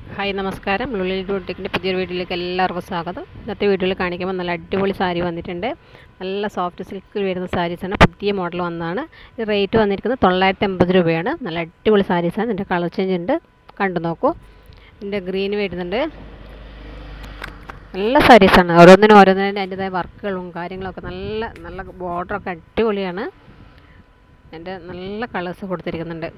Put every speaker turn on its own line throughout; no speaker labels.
Hi നമസ്കാരം. ലുലി ബoutique-ൻ്റെ പുതിയൊരു വീഡിയോയിലേക്ക് എല്ലാവർക്കും സ്വാഗതം. ഇന്നത്തെ വീഡിയോയിൽ കാണിക്കുമ്പോൾ നല്ല അടിപൊളി സാരി വന്നിട്ടുണ്ട്. നല്ല സോഫ്റ്റ് സിൽക്കിൽ വരുന്ന സാരീസാണ്. പുതിയ മോഡൽ വന്നതാണ്. ഇത് റേറ്റ് വന്നിരിക്കുന്നത് 980 രൂപയാണ്. നല്ല അടിപൊളി സാരീസാണ്. ഇതിൻ്റെ കളർ ചേഞ്ച് ഉണ്ട്, കണ്ടു നോക്കൂ. ഇതിൻ്റെ ഗ്രീൻ വരുന്നുണ്ട്. നല്ല സാരീസാണ്. ഓരോന്നിനും അതിൻ്റെതായ വർക്കുകളും കാര്യങ്ങളൊക്കെ നല്ല നല്ല ബോർഡറൊക്കെ അടിപൊളിയാണ്. എൻ്റെ നല്ല കളേഴ്സ് കൊടുത്തിരിക്കുന്നുണ്ട്.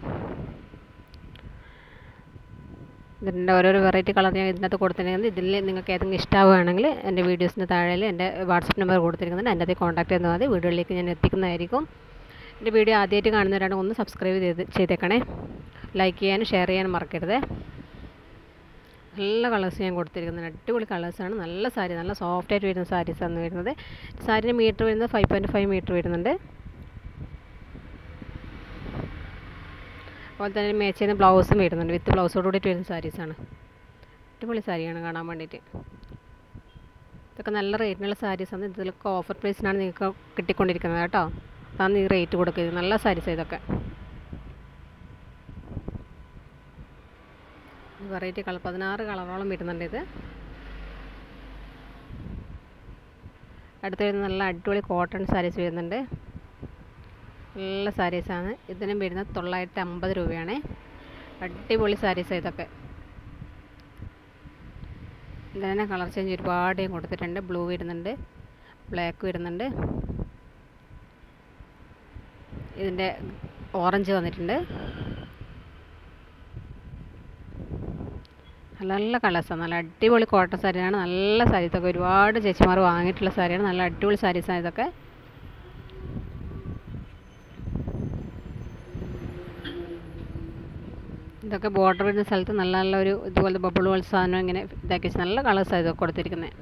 ഇതിൻ്റെ ഓരോരോ വെറൈറ്റി കളർ ഞാൻ ഇതിനകത്ത് കൊടുത്തിരിക്കുന്നത്. ഇതിൽ നിങ്ങൾക്ക് ഏതെങ്കിലും ഇഷ്ടമാവുകയാണെങ്കിൽ എൻ്റെ വീഡിയോസിന് താഴെ എൻ്റെ വാട്സപ്പ് നമ്പർ കൊടുത്തിരിക്കുന്നുണ്ട്. എൻ്റെ അതിൽ കോൺടാക്ട് ചെയ്താൽ മതി. വീഡിയോയിലേക്ക് ഞാൻ എത്തിക്കുന്നതായിരിക്കും. എൻ്റെ വീഡിയോ ആദ്യമായിട്ട് കാണുന്നവരാണെങ്കിൽ ഒന്ന് സബ്സ്ക്രൈബ് ചെയ്തേക്കണേ. ലൈക്ക് ചെയ്യാനും ഷെയർ ചെയ്യാനും മറക്കരുത്. നല്ല കളേഴ്സ് ഞാൻ കൊടുത്തിരിക്കുന്നുണ്ട്. അടിപൊളി കളേഴ്സാണ്. നല്ല സാരി, നല്ല സോഫ്റ്റായിട്ട് വരുന്ന സാരീസാണ് വരുന്നത്. സാരിൻ്റെ മീറ്റർ വരുന്നത് 5.5 മീറ്റർ വരുന്നുണ്ട്. അതുപോലെ തന്നെ മാച്ച് ചെയ്യുന്ന ബ്ലൗസും വരുന്നുണ്ട്. വിത്ത് ബ്ലൗസോട് കൂടിയിട്ട് വരുന്ന സാരീസാണ്. അടിപൊളി സാരിയാണ് കാണാൻ വേണ്ടിയിട്ട്. ഇതൊക്കെ നല്ല റേറ്റിനുള്ള സാരീസാണ്. ഇതിലൊക്കെ ഓഫർ പ്രൈസിനാണ് നിങ്ങൾക്ക് കിട്ടിക്കൊണ്ടിരിക്കുന്നത് കേട്ടോ. അതാണ് ഈ റേറ്റ് കൊടുക്കുന്നത്. നല്ല സാരീസാണ് ഇതൊക്കെ. വെറൈറ്റി കളർ 16 കളറോളം വരുന്നുണ്ട്. ഇത് അടുത്ത് വരുന്ന നല്ല അടിപൊളി കോട്ടൺ സാരീസ് വരുന്നുണ്ട്. നല്ല സാരീസാണ്. ഇതിനും വരുന്നത് 950 രൂപയാണ്. അടിപൊളി സാരീസാണ് ഇതൊക്കെ. ഇതിന് കളർ ചേഞ്ച് ഒരുപാട് കൊടുത്തിട്ടുണ്ട്. ബ്ലൂ വരുന്നുണ്ട്, ബ്ലാക്ക് വരുന്നുണ്ട്, ഇതിൻ്റെ ഓറഞ്ച് വന്നിട്ടുണ്ട്. നല്ല നല്ല കളേഴ്സാണ്. നല്ല അടിപൊളി കോട്ടൺ സാരിയാണ്. നല്ല സാരി. ഇതൊക്കെ ഒരുപാട് ചേച്ചിമാർ വാങ്ങിയിട്ടുള്ള സാരിയാണ്. നല്ല അടിപൊളി സാരീസാണ് ഇതൊക്കെ. ഇതൊക്കെ ബോർഡർ വരുന്ന സ്ഥലത്ത് നല്ല നല്ല ഒരു ഇതുപോലെ ബബിൾ പോലെ സാധനം ഇങ്ങനെ ഇതാക്കി വെച്ച് നല്ല കളേഴ്സാണ് ഇതൊക്കെ കൊടുത്തിരിക്കുന്നത്.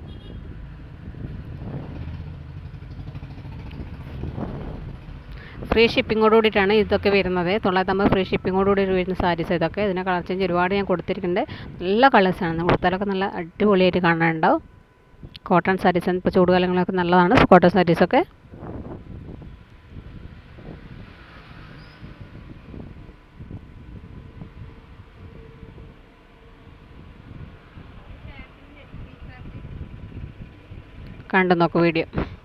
ഫ്രീ ഷിപ്പിങ്ങോട് കൂടിയിട്ടാണ് ഇതൊക്കെ വരുന്നത്. 950 ഫ്രീ ഷിപ്പിങ്ങോട് കൂടി വരുന്ന സാരീസ് ഇതൊക്കെ. ഇതിനെ കളർ ചേഞ്ച് ഒരുപാട് ഞാൻ കൊടുത്തിരിക്കുന്നുണ്ട്. നല്ല കളേഴ്സാണ്. കൊടുത്താലൊക്കെ നല്ല അടിപൊളിയായിട്ട് കാണാനുണ്ടാവും. കോട്ടൺ സാരീസാണ്. ഇപ്പോൾ ചൂടുകാലങ്ങളൊക്കെ നല്ലതാണ് കോട്ടൺ സാരീസൊക്കെ. കണ്ടു നോക്കൂ വീഡിയോ.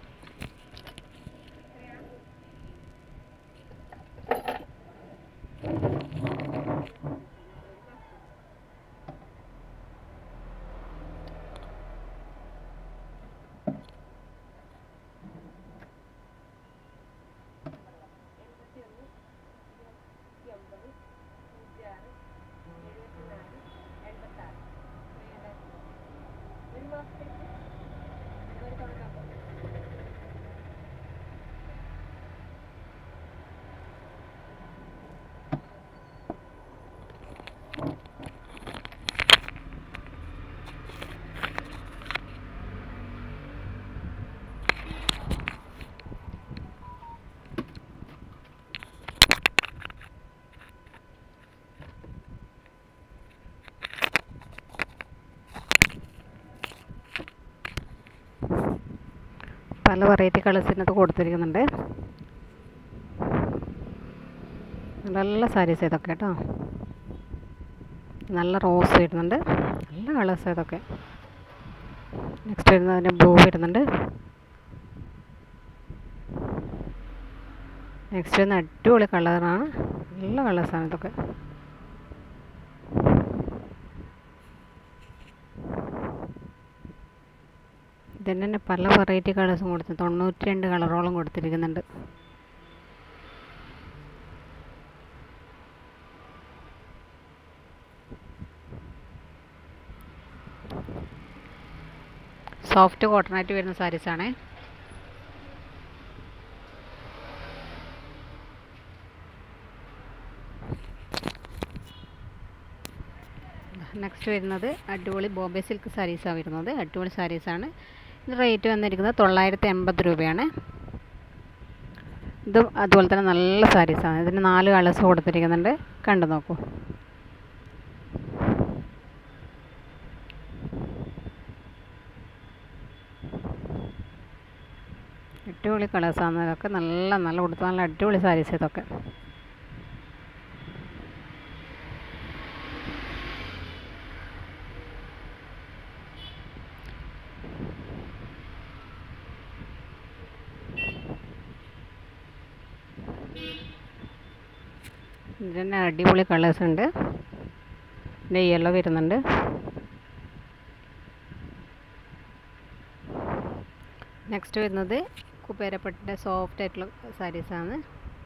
പല വെറൈറ്റി കളേഴ്സിനകത്ത് കൊടുത്തിരിക്കുന്നുണ്ട്. നല്ല സാരീസ് ഇതൊക്കെ കേട്ടോ. നല്ല റോസ് വരുന്നുണ്ട്. നല്ല കളേഴ്സ് ഇതൊക്കെ. നെക്സ്റ്റ് വരുന്നത് അതിൻ്റെ ബ്ലൂ വരുന്നുണ്ട്. നെക്സ്റ്റ് വരുന്ന അടിപൊളി കളറാണ്. നല്ല കളേഴ്സാണ് ഇതൊക്കെ. ഇതിന് തന്നെ പല വെറൈറ്റി കളേഴ്സും കൊടുത്ത് 92 കളറോളം കൊടുത്തിരിക്കുന്നുണ്ട്. സോഫ്റ്റ് കോട്ടണായിട്ട് വരുന്ന സാരീസാണ്. നെക്സ്റ്റ് വരുന്നത് അടിപൊളി ബോംബെ സിൽക്ക് സാരീസാണ് വരുന്നത്. അടിപൊളി സാരീസാണ്. ഇത് റേറ്റ് വന്നിരിക്കുന്നത് 980 രൂപയാണ്. ഇതും അതുപോലെ തന്നെ നല്ല സാരീസാണ്. ഇതിന് 4 കളേഴ്സ് കൊടുത്തിരിക്കുന്നുണ്ട്. കണ്ടു നോക്കൂ. അടിപൊളി കളേഴ്സാണ് ഇതൊക്കെ. നല്ല നല്ല കൊടുത്ത നല്ല അടിപൊളി സാരീസ് ഇതൊക്കെ. ഇതിൻ്റെ അടിപൊളി കളേഴ്സ് ഉണ്ട്. ഇതിൻ്റെ യെല്ലോ വരുന്നുണ്ട്. നെക്സ്റ്റ് വരുന്നത് കുപ്പേരപ്പട്ടിൻ്റെ സോഫ്റ്റ് ആയിട്ടുള്ള സാരീസാണ്.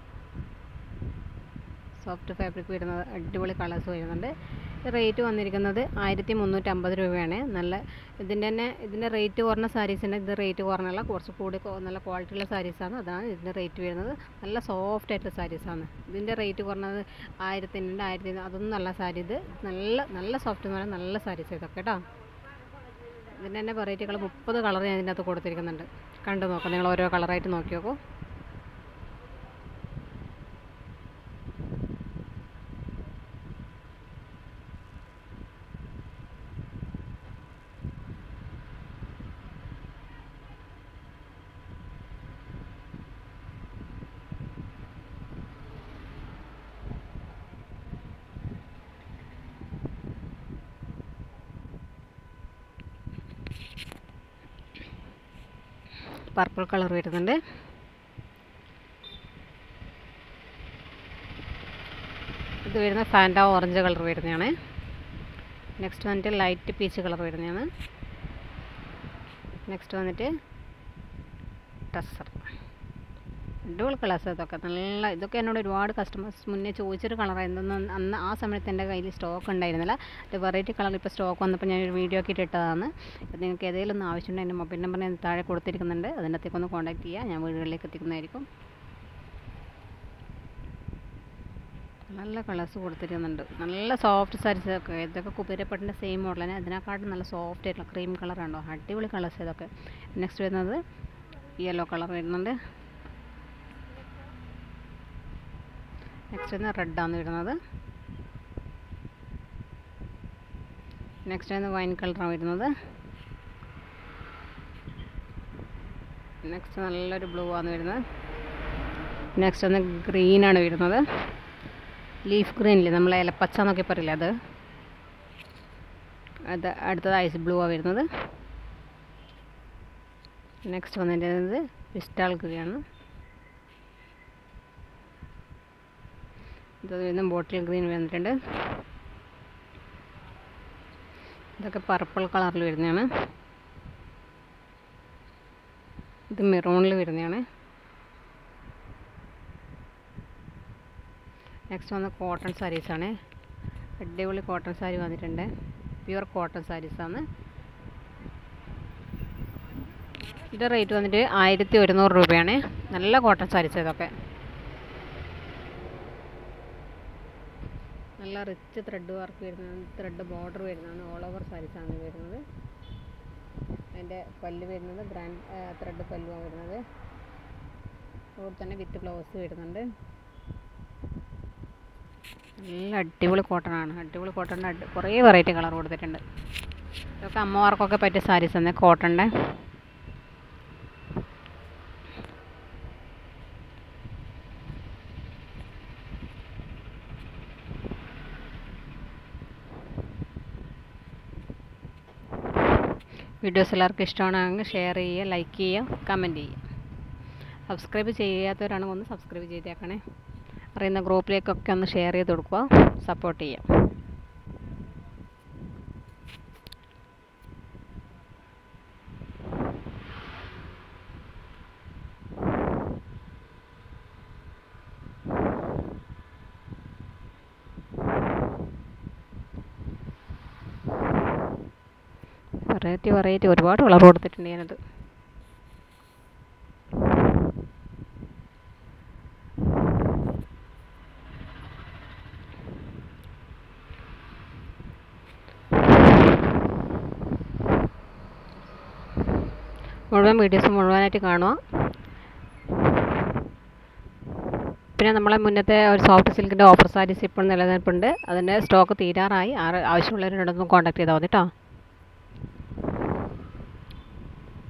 സോഫ്റ്റ് ഫാബ്രിക് വരുന്നത് അടിപൊളി കളേഴ്സ് വരുന്നുണ്ട്. റേറ്റ് വന്നിരിക്കുന്നത് 1350 രൂപയാണ്. നല്ല ഇതിൻ്റെ റേറ്റ് കുറഞ്ഞ സാരീസിൻ്റെ ഇത് റേറ്റ് കുറഞ്ഞല്ല, കുറച്ച് കൂടി നല്ല ക്വാളിറ്റിയുള്ള സാരീസാണ്. അതാണ് ഇതിൻ്റെ റേറ്റ് വരുന്നത്. നല്ല സോഫ്റ്റ് ആയിട്ടുള്ള സാരീസാണ്. ഇതിൻ്റെ റേറ്റ് കുറഞ്ഞത് 1000 അതൊന്നും നല്ല സാരി. ഇത് നല്ല സോഫ്റ്റ് എന്ന് പറഞ്ഞാൽ നല്ല സാരീസ് ഇതൊക്കെ കേട്ടോ. ഇതിൻ്റെ തന്നെ വെറൈറ്റികൾ 30 കളർ ഞാൻ ഇതിൻ്റെ അകത്ത് കൊടുത്തിരിക്കുന്നുണ്ട്. കണ്ടു നോക്കാം, നിങ്ങൾ ഓരോ കളറായിട്ട് നോക്കി നോക്കൂ. പർപ്പിൾ കളർ വരുന്നുണ്ട്. ഇത് വരുന്ന ഫാൻറ്റ ഓറഞ്ച് കളർ വരുന്നതാണ്. നെക്സ്റ്റ് വന്നിട്ട് ലൈറ്റ് പീച്ച് കളർ വരുന്നതാണ്. നെക്സ്റ്റ് വന്നിട്ട് ടസർ. അടിപൊളി കളേഴ്സ് ഇതൊക്കെ. ഇതൊക്കെ എന്നോട് ഒരുപാട് കസ്റ്റമേഴ്സ് മുന്നേ ചോദിച്ചൊരു കളറായിരുന്നു. അന്ന് ആ സമയത്ത് എൻ്റെ കയ്യിൽ സ്റ്റോക്ക് ഉണ്ടായിരുന്നില്ല. ഇത് വെറൈറ്റി കളർ ഇപ്പോൾ സ്റ്റോക്ക് വന്നപ്പോൾ ഞാൻ ഒരു വീഡിയോ ആക്കിയിട്ട് ഇട്ടതാണ്. അപ്പോൾ നിങ്ങൾക്ക് ഏതെങ്കിലും ഒന്ന് ആവശ്യമുണ്ടെങ്കിൽ എൻ്റെ മൊബൈൽ നമ്പർ ഞാൻ താഴെ കൊടുത്തിരിക്കുന്നുണ്ട്. അതിൻ്റെ അകത്തേക്ക് ഒന്ന് കോൺടാക്ട് ചെയ്യുക. ഞാൻ വീടുകളിലേക്ക് എത്തിക്കുന്നതായിരിക്കും. നല്ല കളേഴ്സ് കൊടുത്തിരിക്കുന്നുണ്ട്. നല്ല സോഫ്റ്റ് സാരീസ് ഒക്കെ. ഇതൊക്കെ കുപ്പേരപ്പട്ടിൻ്റെ സെയിം മോഡൽ തന്നെ. അതിനെക്കാട്ടും നല്ല സോഫ്റ്റ് ആയിട്ടുള്ള ക്രീം കളർ ഉണ്ടോ, അടിപൊളി കളേഴ്സ് ഇതൊക്കെ. നെക്സ്റ്റ് വരുന്നത് യെല്ലോ കളർ വരുന്നുണ്ട്. നെക്സ്റ്റ് വരുന്നത് റെഡാണ് വരുന്നത്. നെക്സ്റ്റ് വരുന്നത് വൈൻ കളറാണ് വരുന്നത്. നെക്സ്റ്റ് നല്ലൊരു ബ്ലൂ ആണ് വരുന്നത്. നെക്സ്റ്റ് വന്ന് ഗ്രീനാണ് വരുന്നത്. ലീഫ് ഗ്രീനില്ലേ, നമ്മൾ ഇലപ്പച്ച എന്നൊക്കെ പറയില്ലേ, അത് അടുത്തത് ഐസ് ബ്ലൂ ആണ് വരുന്നത്. നെക്സ്റ്റ് വന്നിട്ടുള്ളത് പിസ്റ്റാൾ ഗ്രീനാണ്. ഇത് വരുന്ന ബോട്ടിൽ ഗ്രീൻ വന്നിട്ടുണ്ട്. ഇതൊക്കെ പർപ്പിൾ കളറിൽ വരുന്നതാണ്. ഇത് മെറൂണിൽ വരുന്നതാണ്. നെക്സ്റ്റ് വന്ന് കോട്ടൺ സാരീസാണ്. അടിപൊളി കോട്ടൺ സാരി വന്നിട്ടുണ്ട്. പ്യുവർ കോട്ടൺ സാരീസാണ്. ഇതിൻ്റെ റേറ്റ് വന്നിട്ട് 1100 രൂപയാണ്. നല്ല കോട്ടൺ സാരീസ് ഇതൊക്കെ. നല്ല റിച്ച് ത്രെഡ് വർക്ക് വരുന്നതാണ്. ത്രെഡ് ബോർഡർ വരുന്നതാണ്. ഓൾ ഓവർ സാരീസാണ് വരുന്നത്. അതിൻ്റെ പല്ല് വരുന്നത് ഗ്രാൻഡ് ത്രെഡ് പല്ലുവാണ് വരുന്നത്. അതുപോലെ തന്നെ വിത്ത് ബ്ലൗസ് വരുന്നുണ്ട്. നല്ല അടിപൊളി കോട്ടണാണ്. അടിപൊളി കോട്ടണിൻ്റെ കുറേ വെറൈറ്റി കളർ കൊടുത്തിട്ടുണ്ട്. ഇതൊക്കെ അമ്മമാർക്കൊക്കെ പറ്റിയ സാരീസ് തന്നെ കോട്ടണിൻ്റെ. വീഡിയോസ് എല്ലാവർക്കും ഇഷ്ടമാണെങ്കിൽ ഷെയർ ചെയ്യുക, ലൈക്ക് ചെയ്യുക, കമൻറ്റ് ചെയ്യുക. സബ്സ്ക്രൈബ് ചെയ്യാത്തവരാണെങ്കിൽ ഒന്ന് സബ്സ്ക്രൈബ് ചെയ്തേക്കണേ. അറിയുന്ന ഗ്രൂപ്പിലേക്കൊക്കെ ഒന്ന് ഷെയർ ചെയ്ത് കൊടുക്കുക, സപ്പോർട്ട് ചെയ്യാം. വെറൈറ്റി ഒരുപാട് കളർ കൊടുത്തിട്ടുണ്ട് ഞാനത്. മുഴുവൻ വീഡിയോസ് മുഴുവനായിട്ട് കാണുക. പിന്നെ നമ്മളെ മുന്നത്തെ ഒരു സോഫ്റ്റ് സിൽക്കിൻ്റെ ഓഫർ സാരീസ് ഇപ്പോൾ നിലനിൽപ്പുണ്ട്. അതിൻ്റെ സ്റ്റോക്ക് തീരാറായി. ആവശ്യമുള്ളവരോടൊന്നും കോൺടാക്ട് ചെയ്താൽ മതി കേട്ടോ.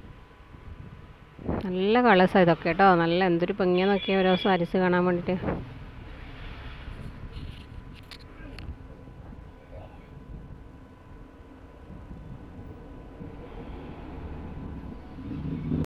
നല്ല കളേഴ്സാണ് ഇതൊക്കെ കേട്ടോ. നല്ല എന്തൊരു ഭംഗിയാന്ന് നോക്കിയാൽ ഓരോ സാരീസ് കാണാൻ വേണ്ടിയിട്ട്.